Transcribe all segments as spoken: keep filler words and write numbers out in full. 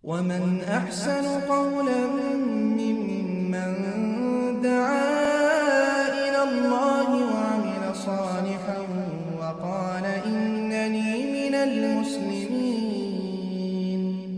ومن أحسن قولا ممن دعا إلى الله وعمل صالحا وقال إنني من المسلمين।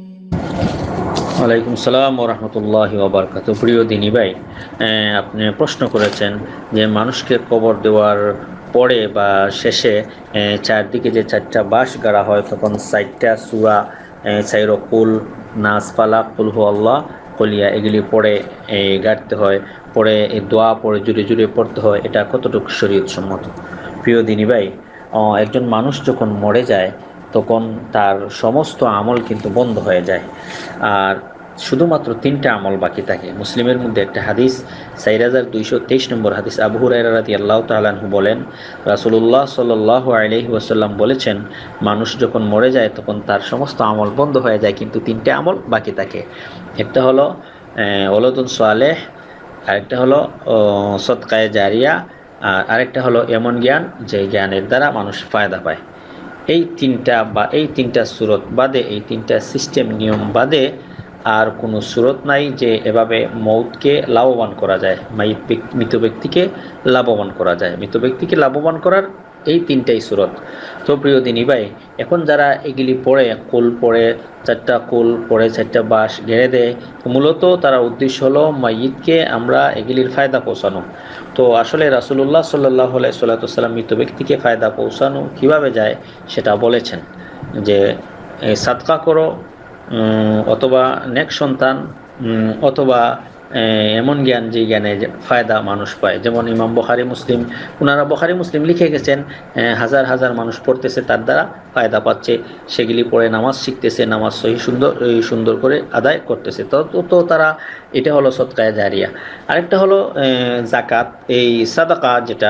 ওয়ালাইকুম আসসালাম ওয়া রাহমাতুল্লাহি ওয়া বারাকাতুহু। প্রিয় দিনী ভাই, আপনি প্রশ্ন করেছেন যে মানুষকে কবর দেওয়ার পরে বা শেষে চারদিকে যে চারটা বাঁশ গাড়া হয় তখন চারটা সূরা চাইরকুল, নাস, ফালাক, কুল হু আল্লাহ, কলিয়া এগুলি পড়ে গাড়তে হয়, পরে এই দোয়া পড়ে জুড়ে জুড়ে পড়তে হয়। এটা কতটুকু শরীয়ত সম্মত? প্রিয় দিনী ভাই, একজন মানুষ যখন মরে যায় তখন তার সমস্ত আমল কিন্তু বন্ধ হয়ে যায়, আর শুধুমাত্র তিনটা আমল বাকি থাকে। মুসলিমের মধ্যে একটা হাদিস, চার হাজার দুইশো তেইশ নম্বর হাদিস, আবু হুরায়রা রাদিয়াল্লাহু তাআলা আনহু বলেন, রাসূলুল্লাহ সাল্লাল্লাহু আলাইহি ওয়াসাল্লাম বলেছেন, মানুষ যখন মরে যায় তখন তার সমস্ত আমল বন্ধ হয়ে যায়, কিন্তু তিনটে আমল বাকি থাকে। একটা হলো ওয়ালাদুন সালেহ, আরেকটা হলো সদকায়ে জারিয়া, আর আরেকটা হলো এমন জ্ঞান যে জ্ঞানের দ্বারা মানুষ ফায়দা পায়। এই তিনটা বা এই তিনটা সুরত বাদে, এই তিনটা সিস্টেম নিয়ম বাদে আর কোনো সুরত নাই যে এভাবে মৌতকে লাভবান করা যায়, মৃত ব্যক্তিকে লাভবান করা যায়। মৃত ব্যক্তিকে লাভবান করার এই তিনটাই সুরত। তো প্রিয় দিনী ভাই, এখন যারা এগুলি পড়ে, কুল পড়ে, চারটা কুল পড়ে চারটা বাঁশ ঘেরে দেয়, মূলত তারা উদ্দেশ্য হলো মাইয়িতকে আমরা এগুলির ফায়দা পৌঁছানো। তো আসলে রাসূলুল্লাহ সাল্লাল্লাহু আলাইহি ওয়াসাল্লাম মৃত ব্যক্তিকে ফায়দা পৌঁছানো কিভাবে যায় সেটা বলেছেন, যে সাদকা করো, অথবা নেক সন্তান, অথবা এমন জ্ঞান যে জ্ঞানে ফায়দা মানুষ পায়। যেমন ইমাম বুখারী, মুসলিম, ওনারা বুখারী মুসলিম লিখে গেছেন, হাজার হাজার মানুষ পড়তেছে, তার দ্বারা ফায়দা পাচ্ছে, সেগুলি পড়ে নামাজ শিখতেছে, নামাজ সহি সুন্দর সুন্দর করে আদায় করতেছে। তো তো তারা, এটা হলো সদকায়ে জারিয়া। আরেকটা হলো যাকাত, এই সাদাকা, যেটা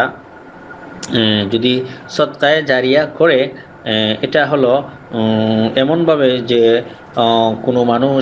যদি সদকায়ে জারিয়া করে, এটা হলো এমনভাবে যে কোনো মানুষ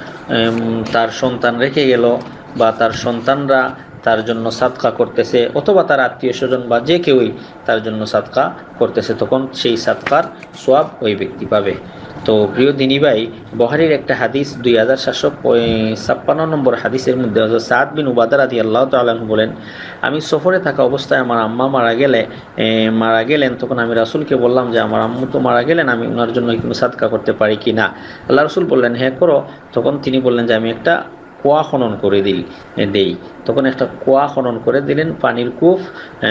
তার সন্তান রেখে গেল বা তার সন্তানরা তার জন্য সাদকা করতেছে, অথবা তার আত্মীয় স্বজন বা যে কেউই তার জন্য সাদকা করতেছে, তখন সেই সাদকার সওয়াব ওই ব্যক্তি পাবে। তো প্রিয় দিনী ভাই, বুখারীর একটা হাদিস, দুই হাজার সাতশো ছাপ্পান্ন নম্বর হাদিসের মধ্যে হযরত সাদ বিন উবাদা রাদিয়াল্লাহু তাআলা আনহু বলেন, আমি সফরে থাকা অবস্থায় আমার আম্মা মারা গেলে মারা গেলেন তখন আমি রাসূলকে বললাম যে আমার আম্মু তো মারা গেলেন, আমি ওনার জন্য কোনো সাদকা করতে পারি কি না? আল্লাহ রাসূল বললেন, হ্যাঁ করো। তখন তিনি বললেন যে আমি একটা কুয়া খনন করে দিই দেই তখন একটা কুয়া খনন করে দিলেন, পানির কূপ,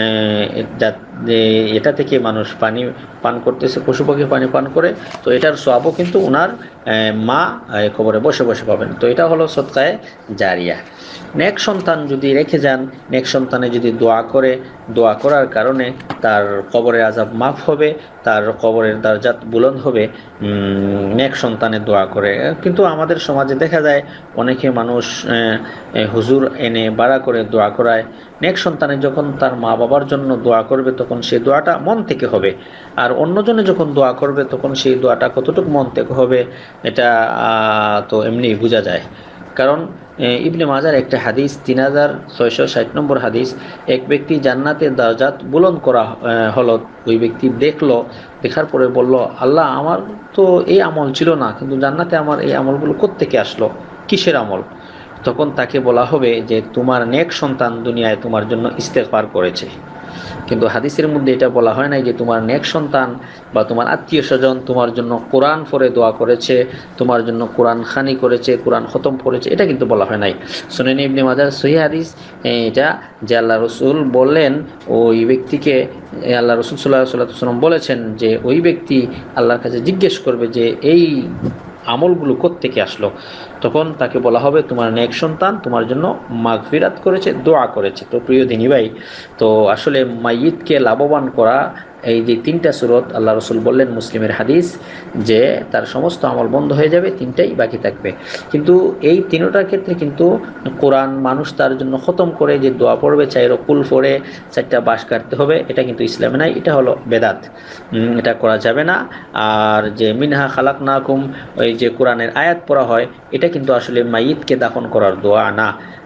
এটা থেকে মানুষ পানি পান করতেছে, পশু পাখি পানি পান করে, তো এটার সওয়াবও কিন্তু ওনার মা কবরে বসে বসে পাবেন। তো এটা হলো সদকায়ে জারিয়া। নেক সন্তান যদি রেখে যান, নেক সন্তানে যদি দোয়া করে, দোয়া করার কারণে তার কবরের আযাব মাফ হবে, তার কবরের দরজাত বুলন্দ হবে, নেক সন্তানের দোয়া করে। কিন্তু আমাদের সমাজে দেখা যায় অনেকে মানুষ হুজুর এনে বাড়া করে দোয়া করায়। নেক সন্তানে যখন তার মা বাবার জন্য দোয়া করবে তখন সেই দোয়াটা মন থেকে হবে, আর অন্যজনে যখন দোয়া করবে তখন সেই দোয়াটা কতটুকু মন থেকে হবে এটা তো এমনি বোঝা যায়। কারণ ইবনে মাজার একটা হাদিস, তিন হাজার ছয়শো ষাট নম্বর হাদিস, এক ব্যক্তি জান্নাতের দরজাত বুলন্দ করা হলো, ওই ব্যক্তি দেখলো, দেখার পরে বলল, আল্লাহ আমার তো এই আমল ছিল না, কিন্তু জান্নাতে আমার এই আমলগুলো কোত্থেকে আসলো, কিসের আমল? তখন তাকে বলা হবে যে তোমার নেক সন্তান দুনিয়ায় তোমার জন্য ইস্তেগফার করেছে। কিন্তু হাদিসের মধ্যে এটা বলা হয় নাই যে তোমার নেক সন্তান বা তোমার আত্মীয় স্বজন তোমার জন্য কোরআন পড়ে দোয়া করেছে, তোমার জন্য কোরআন খানি করেছে, কোরআন খতম করেছে, এটা কিন্তু বলা হয় নাই। সুনান ইবনে মাজার সহিহ হাদিস এটা, যে আল্লাহ রসুল বললেন ওই ব্যক্তিকে, আল্লাহ রসুল সাল্লাল্লাহু আলাইহি ওয়াসাল্লাম বলেছেন যে ওই ব্যক্তি আল্লাহর কাছে জিজ্ঞেস করবে যে এই আমলগুলো কোত্থেকে আসলো, তখন তাকে বলা হবে তোমার নেক সন্তান তোমার জন্য মাগফিরাত করেছে, দোয়া করেছে। তো প্রিয় দিনী ভাই, তো আসলে মাইয়িতকে লাভবান করা এই যে তিনটা সুরত, আল্লাহ রসুল বললেন, মুসলিমের হাদিস, যে তার সমস্ত আমল বন্ধ হয়ে যাবে, তিনটাই বাকি থাকবে। কিন্তু এই তিনটার ক্ষেত্রে কিন্তু কোরআন মানুষ তার জন্য খতম করে যে দোয়া পড়বে, চাইরো কুল পড়ে চারটা বাঁশ কাটতে হবে, এটা কিন্তু ইসলামে নাই, এটা হলো বেদাত, এটা করা যাবে না। আর যে মিনহা খালাকনাকুম, ওই যে কোরআনের আয়াত পড়া হয়, এটা কিন্তু আসলে মাইয়িতকে দাফন করার দোয়া না।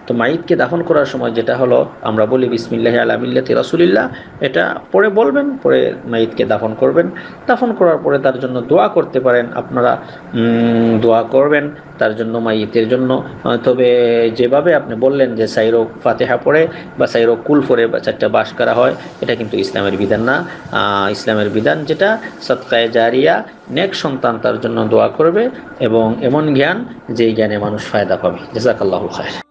তো মাইতকে দাফন করার সময় যেটা হলো আমরা বলি বিসমিল্লাহি আলা মিল্লাতি রাসূলিল্লাহ, এটা পরে বলবেন, পরে মাইতকে দাফন করবেন। দাফন করার পরে তার জন্য দোয়া করতে পারেন, আপনারা দোয়া করবেন তার জন্য, মাইতের জন্য। তবে যেভাবে আপনি বললেন যে সাইরো ফাতিহা পড়ে বা সাইরো কুল পড়ে বা চারটা বাঁশ করা হয়, এটা কিন্তু ইসলামের বিধান না। ইসলামের বিধান যেটা সদকায়ে জারিয়া, নেক সন্তান তার জন্য দোয়া করবে এবং এমন জ্ঞান যেই জ্ঞানে মানুষ ফায়দা পাবে। জাযাকাল্লাহু খায়র।